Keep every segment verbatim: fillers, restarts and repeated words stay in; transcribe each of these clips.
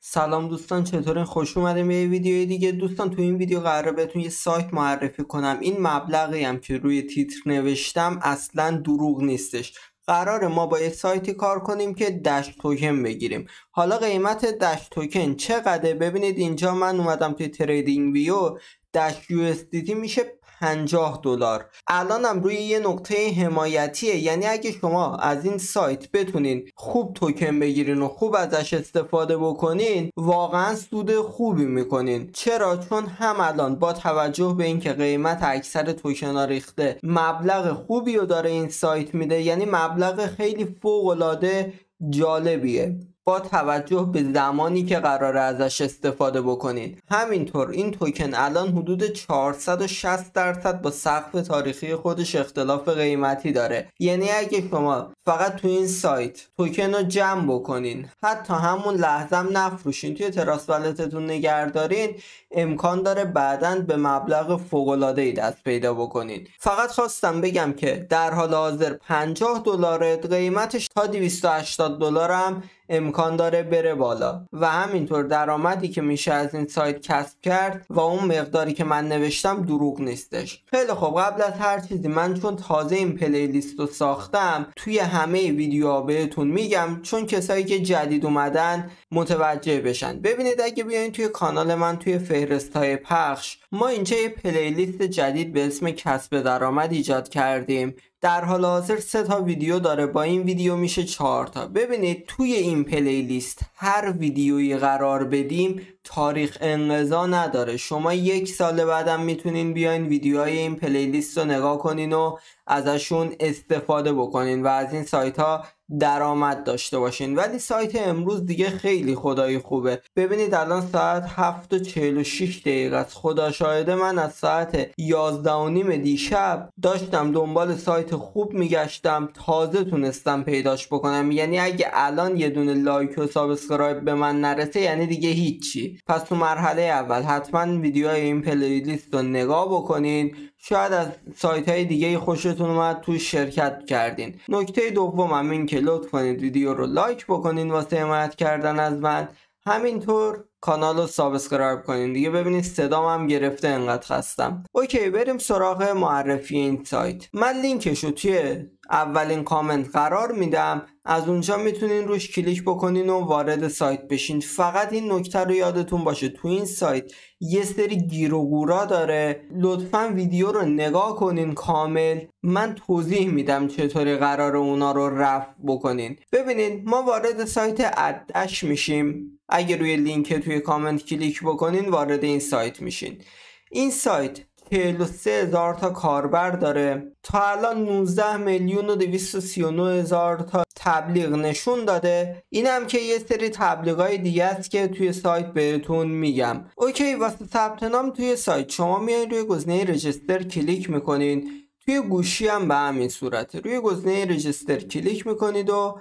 سلام دوستان، چطورین؟ خوش اومدیم به یه ویدیو دیگه. دوستان تو این ویدیو قراره بهتون یه سایت معرفی کنم. این مبلغی هم که روی تیتر نوشتم اصلا دروغ نیستش. قراره ما با یه سایتی کار کنیم که دش توکن بگیریم. حالا قیمت دش توکن چقدره؟ ببینید اینجا من اومدم توی تریدینگ ویو، دش یو اس دی تی میشه پنجاه دلار. الانم روی یه نقطه حمایتیه، یعنی اگه شما از این سایت بتونین خوب توکن بگیرین و خوب ازش استفاده بکنین واقعا سود خوبی میکنین. چرا؟ چون هم الان با توجه به اینکه قیمت اکثر توکن ها ریخته مبلغ خوبی رو داره این سایت میده، یعنی مبلغ خیلی فوق العاده جالبیه با توجه به زمانی که قراره ازش استفاده بکنین. همینطور این توکن الان حدود چهارصد و شصت درصد با سقف تاریخی خودش اختلاف قیمتی داره، یعنی اگه شما فقط تو این سایت توکن رو جمع بکنین، حتی همون لحظه هم نفروشین، توی تراس والتتون نگهدارین، امکان داره بعداً به مبلغ فوق‌العاده‌ای دست پیدا بکنین. فقط خواستم بگم که در حال حاضر پنجاه دلاره، قیمتش تا دویست و هشتاد دلار هم امکان داره بره بالا و همینطور درآمدی که میشه از این سایت کسب کرد و اون مقداری که من نوشتم دروغ نیستش. خیلی خب، قبل از هر چیزی من چون تازه این پلیلیست رو ساختم توی همه ویدیوها بهتون میگم، چون کسایی که جدید اومدن متوجه بشن. ببینید اگه بیاین توی کانال من توی فهرست های پخش، ما اینجا یه پلیلیست جدید به اسم کسب درآمد ایجاد کردیم. در حال حاضر سه تا ویدیو داره، با این ویدیو میشه چهار تا. ببینید توی این پلیلیست هر ویدیویی قرار بدیم تاریخ انقضا نداره. شما یک سال بعدم میتونین بیاین ویدیوهای این پلیلیست رو نگاه کنین و ازشون استفاده بکنین و از این سایت ها درآمد داشته باشین. ولی سایت امروز دیگه خیلی خدای خوبه. ببینید الان ساعت هفت و چهل و شش دقیقه است. خدا شاهده من از ساعت یازده و نیم دیشب داشتم دنبال سایت خوب میگشتم، تازه تونستم پیداش بکنم. یعنی اگه الان یه دونه لایک و سابسکرایب به من نرسه یعنی دیگه هیچی. پس تو مرحله اول حتما ویدیوهای این پلیلیست رو نگاه بکنین، شاید از سایت های دیگه خوشتون اومد توی شرکت کردین. نکته دوم هم این که لطف کنید ویدیو رو لایک بکنین واسه حمایت کردن از من، همینطور کانال رو سابسکرایب کنین دیگه. ببینید صدام هم گرفته، انقدر خستم. اوکی، بریم سراغ معرفی این سایت. من لینکش رو توی اولین کامنت قرار میدم، از اونجا میتونین روش کلیک بکنین و وارد سایت بشین. فقط این نکته رو یادتون باشه تو این سایت یه سری گیر و گورا داره، لطفا ویدیو رو نگاه کنین کامل، من توضیح میدم چطوری قرار اونا رو رفع بکنین. ببینید ما وارد سایت ادش میشیم. اگه روی لینک توی کامنت کلیک بکنین وارد این سایت میشین. این سایت چهل و سه هزار تا کاربر داره، تا الان نوزده میلیون و دویست و سی و نه هزار تا تبلیغ نشون داده. اینم که یه سری تبلیغای دیگه است که توی سایت بهتون میگم. اوکی، واسه ثبت نام توی سایت شما میایین روی گزینه رجیستر کلیک میکنین. توی گوشی هم به همین صورته، روی گزینه رجیستر کلیک میکنید و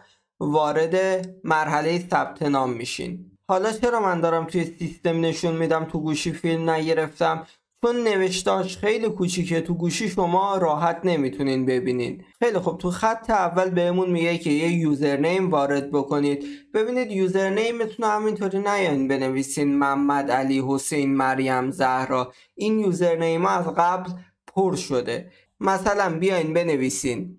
وارد مرحله ثبت نام میشین. حالا چرا من دارم توی سیستم نشون میدم تو گوشی فیلم نگرفتم؟ چون نوشتاش خیلی کوچیکه، تو گوشی شما راحت نمیتونین ببینین. خیلی خب، تو خط اول بهمون میگه که یه یوزرنیم وارد بکنید. ببینید یوزرنیمتون همینطوری نیاین بنویسین محمد علی حسین مریم زهرا. این یوزرنیم از قبل پر شده. مثلا بیاین بنویسین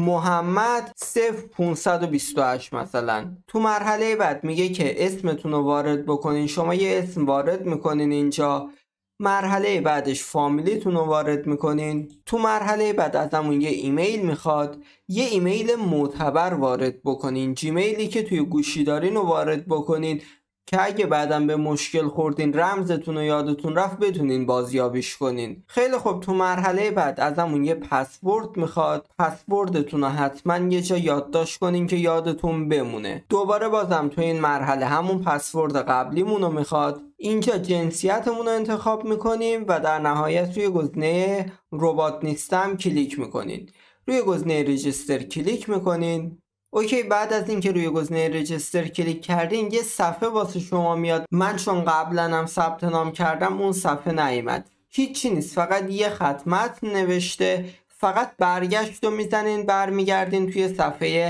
محمد صفر پانصد و بیست و هشت مثلا. تو مرحله بعد میگه که اسمتون رو وارد بکنین. شما یه اسم وارد میکنین اینجا. مرحله بعدش فامیلیتون رو وارد میکنین. تو مرحله بعد ازمون یه ایمیل میخواد، یه ایمیل معتبر وارد بکنین. جیمیلی که توی گوشی دارین رو وارد بکنین که اگه بعدم به مشکل خوردین رمزتون رو یادتون رفت بتونین بازیابیش کنین. خیلی خب، تو مرحله بعد ازمون یه پسورد میخواد. پسوردتون رو حتما یه جا یادداشت کنین که یادتون بمونه. دوباره بازم تو این مرحله همون پسورد قبلیمون رو میخواد. اینجا جنسیتمون رو انتخاب میکنیم و در نهایت روی گزینه ربات نیستم کلیک میکنین. روی گزینه رجیستر کلیک میکنین. اوکی، بعد از اینکه روی گزینه رجیستر کلیک کردین یه صفحه واسه شما میاد. من چون قبلا هم ثبت نام کردم اون صفحه نیومد. هیچی نیست، فقط یه خط متن نوشته. فقط برگشت رو میزنین، برمیگردین توی صفحه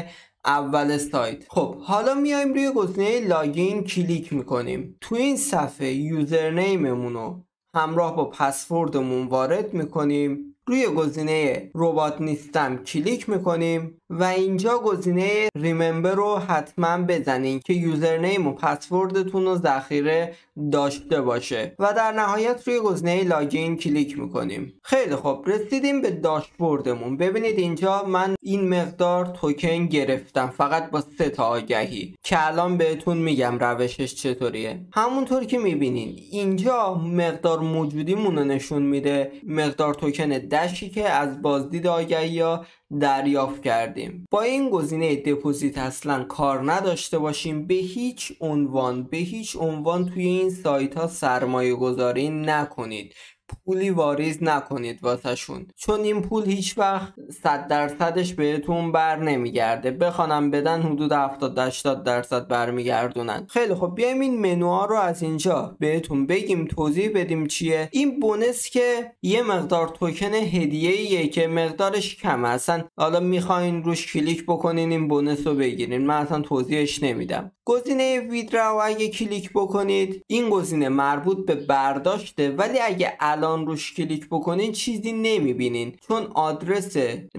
اول سایت. خب حالا میایم روی گزینه لاگین کلیک میکنیم. تو این صفحه یوزرنیممون رو همراه با پسوردمون وارد میکنیم. روی گزینه ربات نیستم کلیک میکنیم و اینجا گزینه ریممبر رو حتما بزنین که یوزرنیم و پسوردتون رو ذخیره داشته باشه و در نهایت روی گزینه لاگین کلیک میکنیم. خیلی خوب، رسیدیم به داشبوردمون. ببینید اینجا من این مقدار توکن گرفتم فقط با سه تا آگهی که الان بهتون میگم روشش چطوریه. همونطور که میبینین اینجا مقدار موجودیمون رو نشون میده، مقدار توکن دشی که از بازدید آگهی ها دریافت کردیم. با این گزینه دپوزیت اصلا کار نداشته باشیم، به هیچ عنوان به هیچ عنوان توی این سایت ها سرمایه گذاری نکنید، پولی واریز نکنید واسه شون، چون این پول هیچ وقت صد درصدش بهتون بر نمیگرده. بخوانم بدن حدود هفتاد هشتاد درصد برمیگردونن. خیلی خب، بیایم این منوها رو از اینجا بهتون بگیم، توضیح بدیم چیه. این بونس که یه مقدار توکن هدیه‌ایه که مقدارش کمه، اصلا حالا میخواین روش کلیک بکنین این بونس رو بگیرین، من اصلا توضیحش نمیدم. گزینه ویدراو اگه کلیک بکنید، این گزینه مربوط به برداشته، ولی اگه الان روش کلیک بکنین چیزی نمیبینین، چون آدرس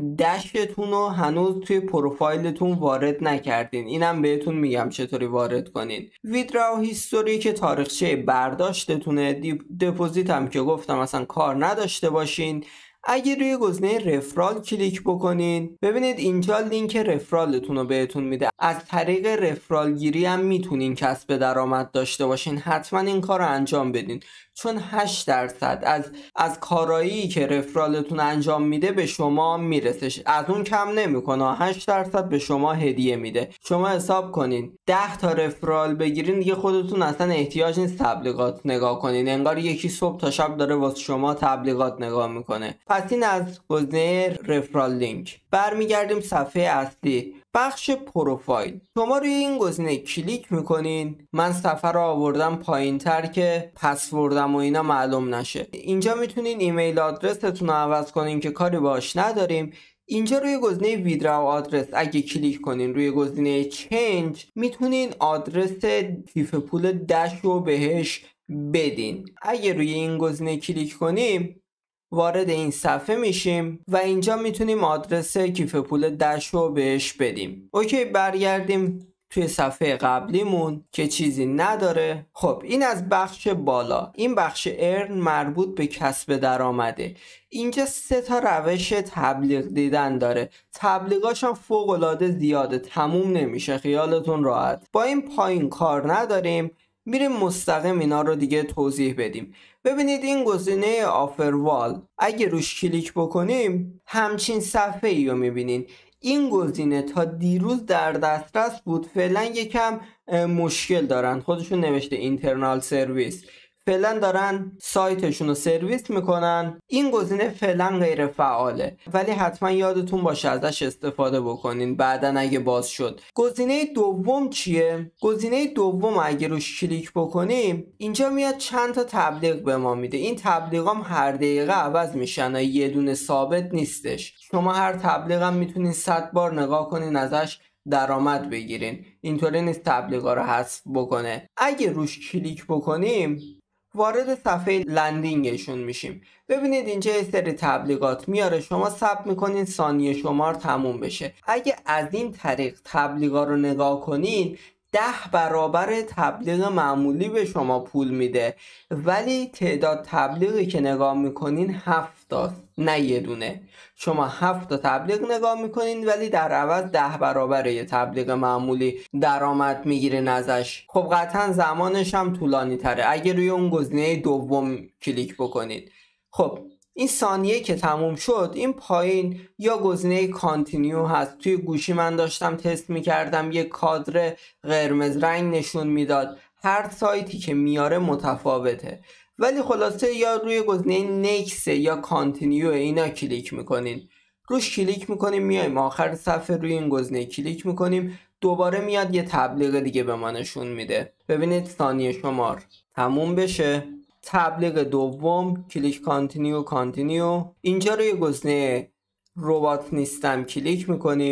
دشتون رو هنوز توی پروفایلتون وارد نکردین. اینم بهتون میگم چطوری وارد کنین. ویدراو هیستوری که تاریخچه برداشتتونه، دپوزیت هم که گفتم اصلا کار نداشته باشین. اگه روی گزینه رفرال کلیک بکنین، ببینید اینجا لینک رفرالتون رو بهتون میده. از طریق رفرال گیری هم میتونین کسب درآمد داشته باشین. حتما این کار رو انجام بدین، چون هشت درصد از از کارایی که رفرالتون انجام میده به شما میرسه، از اون کم نمیکنه. هشت درصد به شما هدیه میده. شما حساب کنین ده تا رفرال بگیرین دیگه خودتون اصلا احتیاج نیست تبلیغات نگاه کنین، انگار یکی صبح تا شب داره واسه شما تبلیغات نگاه میکنه. پس این از گزینه رفرال لینک. برمیگردیم صفحه اصلی، بخش پروفایل. شما روی این گزینه کلیک میکنین. من صفحه رو آوردم پایین تر که پسوردم و اینا معلوم نشه. اینجا میتونین ایمیل آدرستون رو عوض کنین که کاری باش نداریم. اینجا روی گزینه ویدراو آدرس اگه کلیک کنین، روی گزینه چنج میتونین آدرس کیف پول دش رو بهش بدین. اگه روی این گزینه کلیک کنیم وارد این صفحه میشیم و اینجا میتونیم آدرس کیف پول دش رو بهش بدیم. اوکی، برگردیم توی صفحه قبلیمون که چیزی نداره. خب این از بخش بالا. این بخش ارن مربوط به کسب درآمده. اینجا سه تا روش تبلیغ دیدن داره. تبلیغاش هم فوق العاده زیاده، تموم نمیشه، خیالتون راحت. با این پایین کار نداریم، میریم مستقیم اینا رو دیگه توضیح بدیم. ببینید این گزینه آفر وال اگه روش کلیک بکنیم همچین صفحه ای رو میبینین. این گزینه تا دیروز در دسترس بود، فعلا یکم مشکل دارن، خودشون نوشته اینترنال سرویس، فعلا دارن سایتشون رو سرویس میکنن. این گزینه فعلا غیر فعاله، ولی حتما یادتون باشه ازش استفاده بکنین بعداً اگه باز شد. گزینه دوم چیه؟ گزینه دوم اگه روش کلیک بکنیم اینجا میاد چند تا تبلیغ به ما میده. این تبلیغ هم هر دقیقه عوض میشن، یه دونه ثابت نیستش. شما هر تبلیغ هم میتونین صد بار نگاه کنین ازش درآمد بگیرین، اینطوری نیست تبلیغا رو حذف بکنه. اگه روش کلیک بکنیم وارد صفحه لندینگشون میشیم. ببینید اینجا یه سری تبلیغات میاره، شما ثبت میکنین ثانیه شمار تموم بشه. اگه از این طریق تبلیغا رو نگاه کنین ده برابر تبلیغ معمولی به شما پول میده، ولی تعداد تبلیغی که نگاه میکنین هفت تاست نه یه دونه. شما هفت تا تبلیغ نگاه میکنین ولی در عوض ده برابر یه تبلیغ معمولی درآمد میگیرین ازش. خب قطعا زمانش هم طولانی تره اگه روی اون گزینه دوم کلیک بکنید. خب این ثانیه که تموم شد، این پایین یا گزینه کانتینیو هست. توی گوشی من داشتم تست میکردم، یه کادر قرمز رنگ نشون میداد. هر سایتی که میاره متفاوته، ولی خلاصه یا روی گزینه نکس یا کانتینیو اینا کلیک میکنین. روش کلیک میکنیم میایم آخر صفحه، روی این گزینه کلیک میکنیم، دوباره میاد یه تبلیغ دیگه به ما نشون میده. ببینید ثانیه شمار تموم بشه، تبلیغ دوم، کلیک کانتینیو کانتینیو. اینجا روی گزینه ربات نیستم کلیک میکنیم،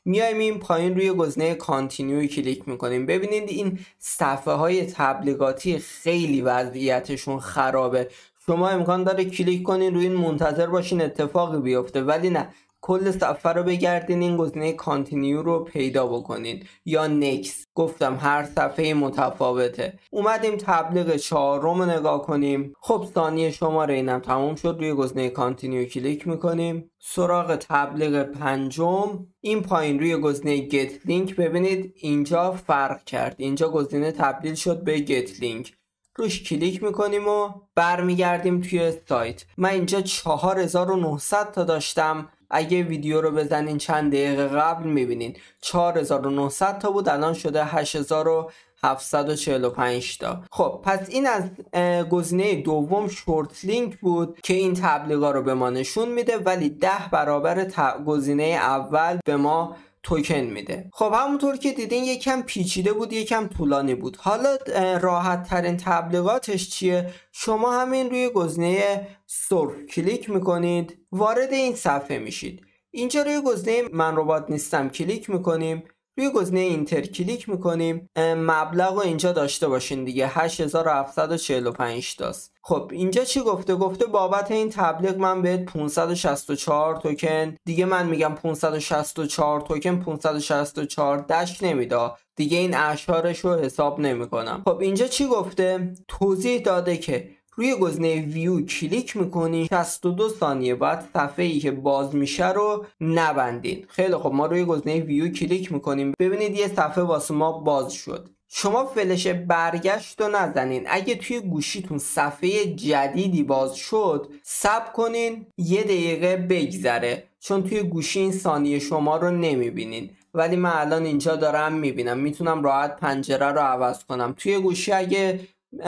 میایم این پایین روی گزینه کانتینیو کلیک میکنیم. ببینید این صفحه های تبلیغاتی خیلی وضعیتشون خرابه. شما امکان داره کلیک کنین روی این منتظر باشین اتفاقی بیفته، ولی نه، کل صفحه رو بگردین این گزینه کانتینیو رو پیدا بکنین یا نکس. گفتم هر صفحه متفاوته. اومدیم تبلیغ چهارم رو نگاه کنیم. خب ثانیه شماره اینم تموم شد. روی گزینه کانتینیو کلیک میکنیم. سراغ تبلیغ پنجم این پایین روی گزینه گت لینک ببینید اینجا فرق کرد. اینجا گزینه تبدیل شد به گت لینک. روش کلیک میکنیم و برمیگردیم توی سایت. من اینجا چهار هزار و نهصد تا داشتم. اگه ویدیو رو بزنین چند دقیقه قبل میبینین چهار هزار و نهصد تا بود، الان شده هشت هزار و هفتصد و چهل و پنج تا. خب پس این از گزینه دوم شورت لینک بود که این تبلیغا رو به ما نشون میده، ولی ده برابر گزینه اول به ما توکن میده. خب همونطور که دیدین یکم پیچیده بود، یکم طولانی بود. حالا راحت ترین تبلیغاتش چیه؟ شما همین روی گزینه سرف کلیک میکنید، وارد این صفحه میشید. اینجا روی گزینه من ربات نیستم کلیک میکنیم، روی گزینه اینتر کلیک میکنیم. مبلغ رو اینجا داشته باشین دیگه، هشت هزار و هفتصد و چهل و پنج تاست. خب اینجا چی گفته؟ گفته بابت این تبلیغ من بهت پانصد و شصت و چهار توکن دیگه. من میگم پانصد و شصت و چهار توکن، پانصد و شصت و چهار دش نمیده دیگه، این اشارش رو حساب نمیکنم. خب اینجا چی گفته؟ توضیح داده که روی گزینه ویو کلیک میکنین، شصت و دو ثانیه بعد صفحه ای که باز میشه رو نبندین. خیلی خب ما روی گزینه ویو کلیک میکنیم. ببینید یه صفحه واسه ما باز شد. شما فلش برگشت رو نزنین. اگه توی گوشیتون صفحه جدیدی باز شد صبر کنین یه دقیقه بگذره، چون توی گوشی این ثانیه شما رو نمیبینین، ولی من الان اینجا دارم میبینم. میتونم راحت پنجره رو عوض کنم. توی گوشی اگه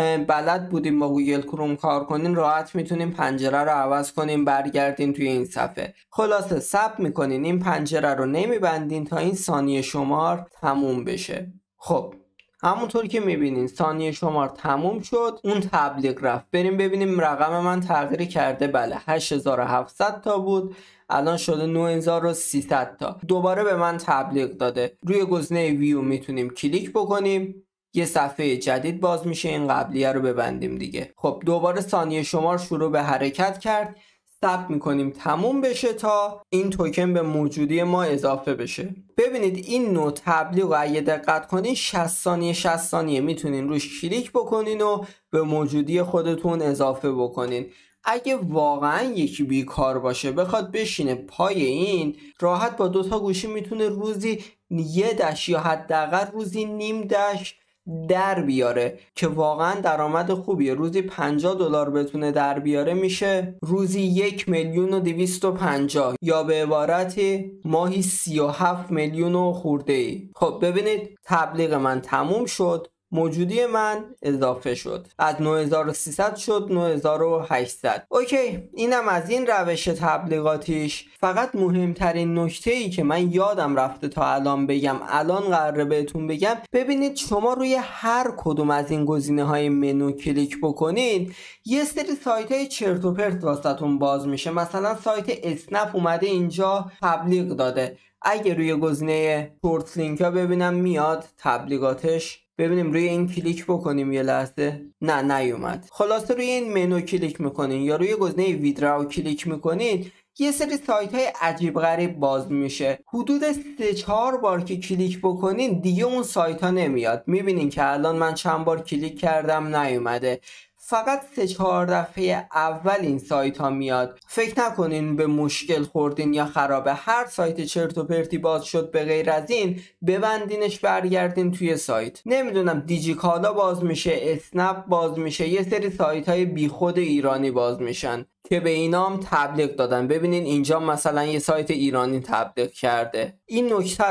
بلد بودیم با گوگل کروم کار کنین راحت میتونیم پنجره رو عوض کنیم برگردین توی این صفحه. خلاصه صبر میکنین این پنجره رو نمیبندین تا این ثانیه شمار تموم بشه. خب همونطور که میبینین ثانیه شمار تموم شد، اون تبلیغ رفت. بریم ببینیم رقم من تغییر کرده. بله هشت هزار و هفتصد تا بود، الان شده نه هزار و سیصد تا. دوباره به من تبلیغ داده. روی گزینه ویو میتونیم کلیک بکنیم، یه صفحه جدید باز میشه. این قبلیه رو ببندیم دیگه. خب دوباره ثانیه شمار شروع به حرکت کرد. صبر میکنیم تموم بشه تا این توکن به موجودی ما اضافه بشه. ببینید این نوع تبلیغ رو اگه دقت کنین شصت ثانیه شصت ثانیه میتونین روش کلیک بکنین و به موجودی خودتون اضافه بکنین. اگه واقعا یکی بیکار باشه بخواد بشینه پای این، راحت با دوتا گوشی میتونه روزی یه دش یا حداقل روزی نیم دش در بیاره که واقعا درآمد خوبیه. روزی پنجاه دلار بتونه در بیاره میشه روزی یک میلیون و دویست و پنجاه، یا به عبارتی ماهی سی و هفت میلیون و خورده ای. خب ببینید تبلیغ من تموم شد، موجودی من اضافه شد، از نه هزار و سیصد شد نه هزار و هشتصد. اوکی، اینم از این روش تبلیغاتیش. فقط مهمترین نکته ای که من یادم رفته تا الان بگم، الان قراره بهتون بگم. ببینید شما روی هر کدوم از این گزینه های منو کلیک بکنید یه سری سایت های چرت و پرت واسهتون باز میشه. مثلا سایت اسنپ اومده اینجا تبلیغ داده. اگه روی گزینه شورت لینک ها ببینم میاد تبلیغاتش، ببینیم روی این کلیک بکنیم یه لحظه، نه نیومد. خلاصه روی این منو کلیک میکنین یا روی گزینه ویدراو کلیک میکنید یه سری سایت های عجیب غریب باز میشه. حدود سه چهار بار که کلیک بکنین دیگه اون سایت ها نمیاد. میبینین که الان من چند بار کلیک کردم نیومده، فقط سه چهار دفعه اول این سایت ها میاد. فکر نکنین به مشکل خوردین یا خرابه. هر سایت چرت و پرتی باز شد به غیر از این ببندینش برگردین توی سایت. نمیدونم دیجیکالا باز میشه، اسنپ باز میشه، یه سری سایت های بی خود ایرانی باز میشن که به اینام تبلیغ دادن. ببینین اینجا مثلا یه سایت ایرانی تبلیغ کرده. این نکته رو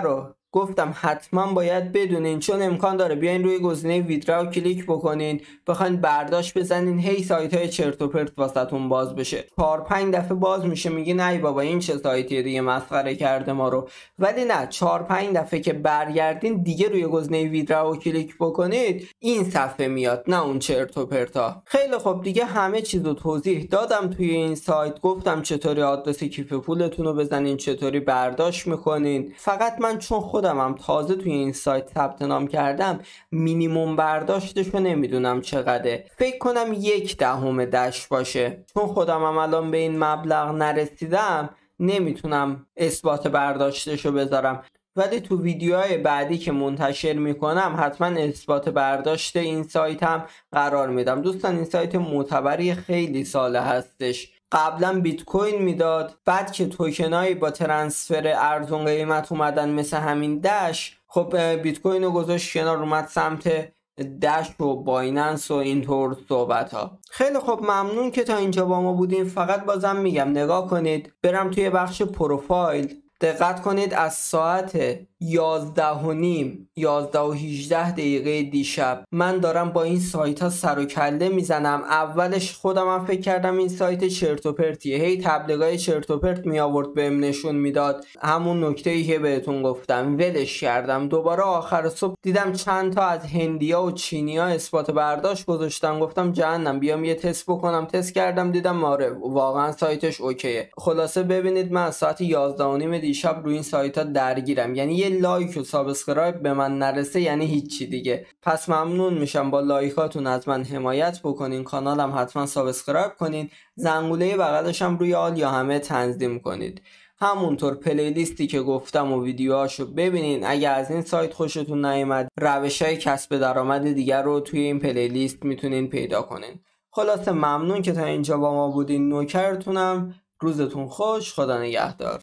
گفتم حتما باید بدونین، چون امکان داره بیاین روی گزینه ویدراو کلیک بکنین بخواین برداشت بزنین، هی سایت های چرت و پرت واسهتون باز بشه. چهار پنج دفعه باز میشه میگین ای بابا این چه سایتیه دیگه، مسخره کرده ما رو. ولی نه، چهار پنج دفعه که برگردین دیگه روی گزینه ویدراو کلیک بکنید این صفحه میاد، نه اون چرت و پرتا. خیلی خب دیگه همه چیزو توضیح دادم توی این سایت. گفتم چطوری آدرس کیف پولتون رو بزنین، چطوری برداشت میکنین. فقط من چون خودم هم تازه توی این سایت ثبت نام کردم، مینیمم برداشتش رو نمیدونم چقدره. فکر کنم یک دهم دش باشه. چون خودم هم الان به این مبلغ نرسیدم نمیتونم اثبات برداشتش رو بذارم، ولی تو ویدیوهای بعدی که منتشر میکنم حتما اثبات برداشت این سایت هم قرار میدم. دوستان این سایت معتبری خیلی ساله هستش. قبلا بیت کوین میداد، بعد که توکنایی با ترانسفر ارزون قیمت اومدن مثل همین دش، خب بیت کوین رو گذاشت کنار، اومد سمت دش و بایننس و اینطور صحبت ها. خیلی خب ممنون که تا اینجا با ما بودین. فقط بازم میگم نگاه کنید، برم توی بخش پروفایل، دقت کنید از ساعت یازده و نیم یازده و هجده دقیقه دیشب من دارم با این سایت ها سر و کله میزنم. اولش خودم هم فکر کردم این سایت چرت و پرتیه، هی تبلیغای چرت و پرت می آورد بهم نشون میداد، همون نکته‌ای که بهتون گفتم. ولش کردم. دوباره آخر صبح دیدم چند تا از هندیا و چینیا اثبات برداشت گذاشتن، گفتم جهنم بیام یه تست بکنم. تست کردم دیدم آره واقعا سایتش اوکیه. خلاصه ببینید من از ساعت یازده و نیم دیشب روی این سایت ها درگیرم. یعنی یه لایک و سابسکرایب به من نرسه یعنی هیچی دیگه. پس ممنون میشم با لایکاتون از من حمایت بکنین، کانالم حتما سابسکرایب کنین، زنگوله بغلش هم روی آل یا همه تنظیم کنید. همونطور پلیلیستی که گفتم و ویدیوهاشو ببینین. اگه از این سایت خوشتون نیومد، روش‌های کسب درآمد دیگر رو توی این پلیلیست میتونین پیدا کنین. خلاصه ممنون که تا اینجا با ما بودین. نوکرتونم. روزتون خوش. خدا نگهدار.